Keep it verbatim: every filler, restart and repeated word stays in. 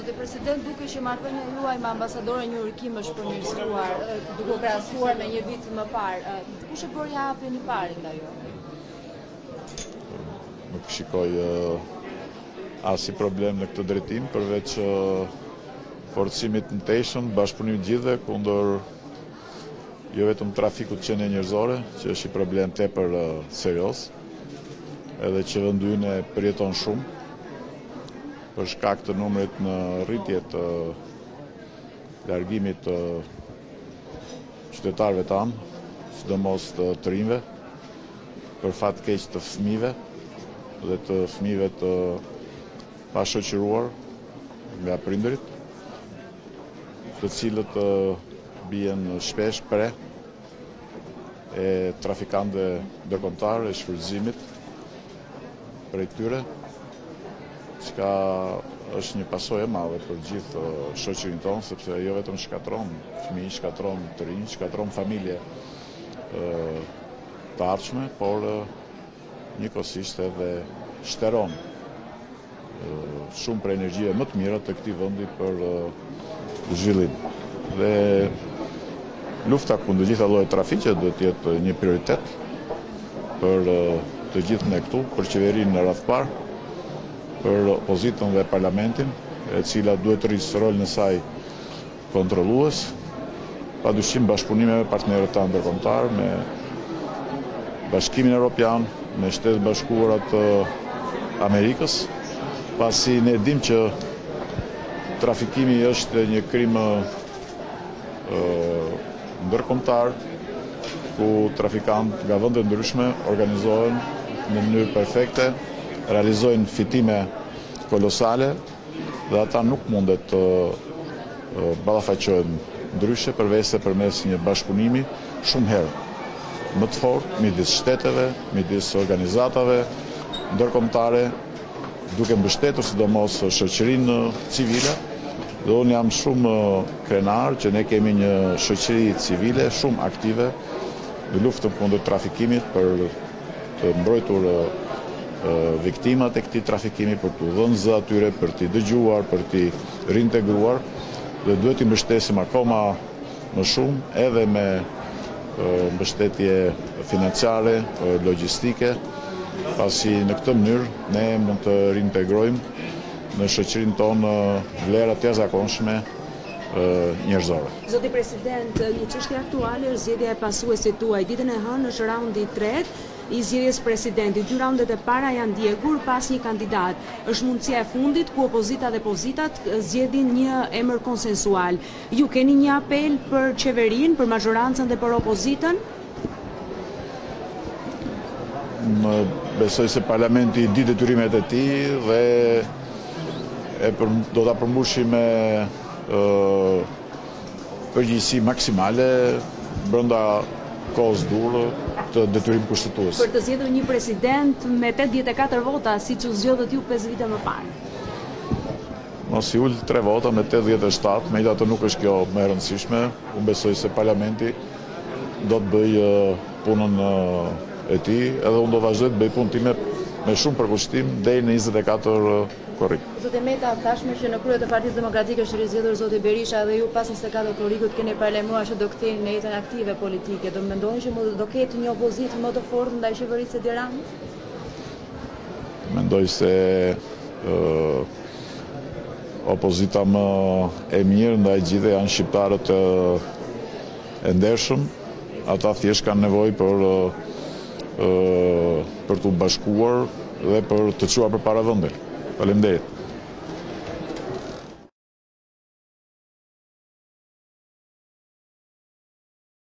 Zotë President, duke që marrëdhënia juaj me ambasadoren New Yorkim është përmirësuar, duke u krahasuar me një vit më parë, kush e bëri hapjen e parë nga ju? Nuk shikoj asnjë problem në këtë drejtim, përveç forcimit në teshën, bashkëpunimit gjithë kundër jo vetëm trafikut qenie njerëzore, që është një problem tepër serioz, edhe që vendi ynë përjeton shumë për shkak të numrit në rritje të largimit të qytetarëve tanë, sidomos të të rinjve, për fat keq të fëmijëve dhe të fëmijëve të pashoqëruar nga prindërit, të cilët bien shpesh pre e trafikantëve ndërkombëtar e shfrytëzimit prej tyre, çka është një pasojë e madhe për gjithë shoqërinë tonë, sepse jo vetëm shkatron fëmijë, shkatron të rinj, shkatron familje të ardhshme, por njëkohësisht edhe shteron shumë për energjive më të mira të këtij vendi për zhvillim. Dhe lufta kundër gjitha llojet trafike duhet të jetë një prioritet për të gjithë ne këtu, për qeverinë në radh parë, për opozitën dhe parlamentin, e cila duhet të rrisë rolin e saj kontrollues, padyshim bashkëpunime me partnerët tanë ndërkombëtar, me Bashkimin Evropian, me Shtetet Bashkuara të Amerikës, pasi ne dimë që trafikimi është një krim ndërkombëtar, ku trafikantë nga vende ndryshme organizohen në mënyrë perfekte, realizojnë fitime kolosale dhe ata nuk mundet të ballafaqohen ndryshe përveç se përmes një bashkëpunimi shumë herë më të fortë midis shteteve, midis organizatave ndërkombëtare, duke mbështetur sidomos shoqërinë civile. Dhe unë jam shumë krenar që ne kemi një shoqëri civile shumë aktive në luftën kundër trafikimit, për të mbrojtur viktimat e këtij trafikimi, për t'u dhënë zë atyre, për t'i dëgjuar, për t'i reintegruar, dhe duhet t'i mbështesim akoma më shumë edhe me mbështetje financiare, logjistike, pasi në këtë mënyrë ne mund të reintegrojmë në shoqërinë tonë vlerat të jashtëzakonshme njerëzore. Zoti President, një çështje aktuale është zgjedhja e pasuesit tuaj. Ditën e hënë është raundi i tretë i zgjedhjes presidentit. Dy raundet e para janë ndjekur pas një kandidat. Është mundësia e fundit ku opozita dhe pozitat zgjedhin një emër konsensual. Ju keni një apel për qeverinë, për majorancën dhe për opozitën? Më besoj se parlamenti di detyrimet e tij dhe e për, do ta përmbushim me përgjegjësi maksimale brenda kohës durë të detyrim kushtetues. Për të zgjedhur një president me tetëdhjetë e katër vota, siç u zgjodhët ju pesë vite më parë. Mos i ul tre vota me tetëdhjetë e shtatë, megjithatë nuk është kjo më e rëndësishme. Unë besoj se parlamenti do të bëjë punën e tij, edhe unë do vazhdoj të bëj punën time me shumë përkushtim deri në njëzet e katër korrik. Zotë Meta, tashmë që në krye të Partisë Demokratike është rizgjedhur zoti Berisha dhe ju pas njëzet e katër korrikut keni parlemuar që do ktheheni në jetën aktive politike. Do mendoni që do ketë një opozitë më të fortë ndaj qeverisë së Tiranës? Mendoj se uh, opozita më e mirë ndaj gjithë janë shqiptarët uh, e ndershëm. Ata thjesht kanë nevojë për uh, uh, për të bashkuar dhe për të çuar përpara vendit. Faleminderit.